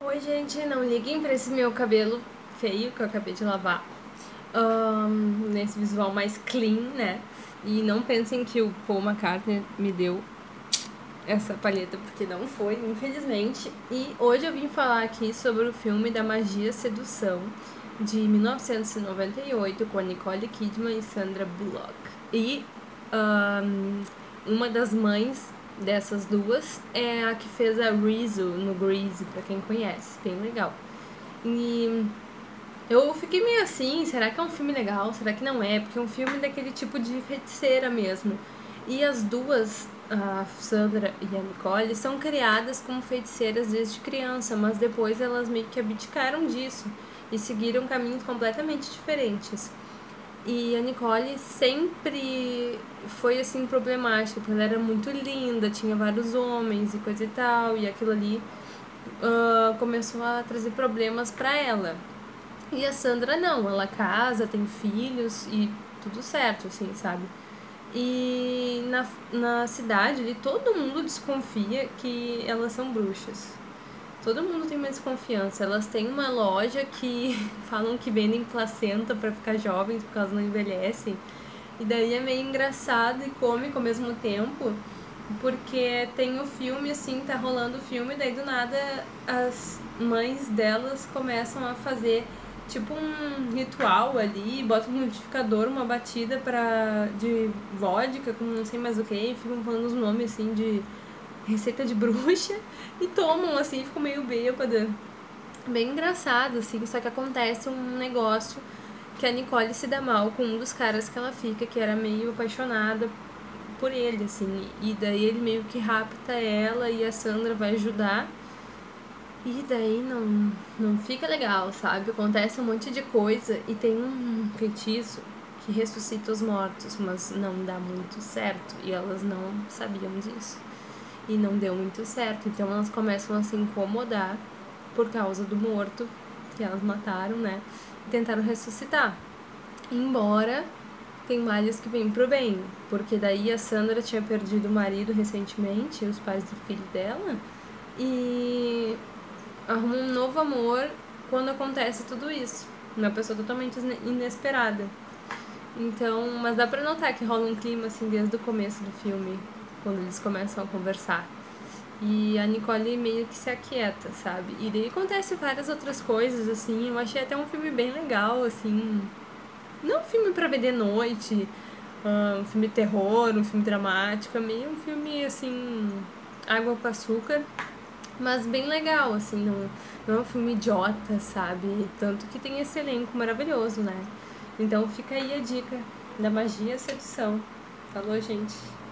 Oi, gente, não liguem pra esse meu cabelo feio que eu acabei de lavar. Nesse visual mais clean, né? E não pensem que o Paul McCartney me deu essa palheta, porque não foi, infelizmente. E hoje eu vim falar aqui sobre o filme da Magia Sedução, de 1998, com a Nicole Kidman e Sandra Bullock. E uma das mães dessas duas é a que fez a Rizzo no Grease, pra quem conhece, bem legal. E eu fiquei meio assim, será que é um filme legal? Será que não é? Porque é um filme daquele tipo de feiticeira mesmo. E as duas, a Sandra e a Nicole, são criadas como feiticeiras desde criança, mas depois elas meio que abdicaram disso e seguiram caminhos completamente diferentes. E a Nicole sempre foi assim problemática, porque ela era muito linda, tinha vários homens e coisa e tal, e aquilo ali começou a trazer problemas pra ela. E a Sandra não, ela casa, tem filhos e tudo certo, assim, sabe? E na cidade ali todo mundo desconfia que elas são bruxas. Todo mundo tem uma desconfiança. Elas têm uma loja que falam que vendem placenta pra ficar jovens porque elas não envelhecem. E daí é meio engraçado e cômico ao mesmo tempo, porque tem o filme, assim, tá rolando o filme, daí do nada as mães delas começam a fazer tipo um ritual ali, botam um liquidificador, uma batida de vodka com não sei mais o que, e ficam falando os nomes assim de receita de bruxa e tomam assim, ficam meio bêbada. Bem engraçado, assim, só que acontece um negócio que a Nicole se dá mal com um dos caras que ela fica, que era meio apaixonada por ele, assim. E daí ele meio que rapta ela e a Sandra vai ajudar. E daí não fica legal, sabe? Acontece um monte de coisa e tem um feitiço que ressuscita os mortos, mas não dá muito certo. E elas não sabiam disso. E não deu muito certo. Então elas começam a se incomodar por causa do morto que elas mataram, né? E tentaram ressuscitar. Embora tem males que vêm pro bem, porque daí a Sandra tinha perdido o marido recentemente, os pais do filho dela, e arruma um novo amor quando acontece tudo isso. Uma pessoa totalmente inesperada. Então, mas dá pra notar que rola um clima assim desde o começo do filme, quando eles começam a conversar. E a Nicole meio que se aquieta, sabe? E daí acontece várias outras coisas, assim. Eu achei até um filme bem legal, assim. Não um filme pra ver de noite, um filme terror, um filme dramático. É meio um filme, assim, água com açúcar. Mas bem legal, assim. Não é um filme idiota, sabe? Tanto que tem esse elenco maravilhoso, né? Então fica aí a dica da Magia Sedução. Falou, gente?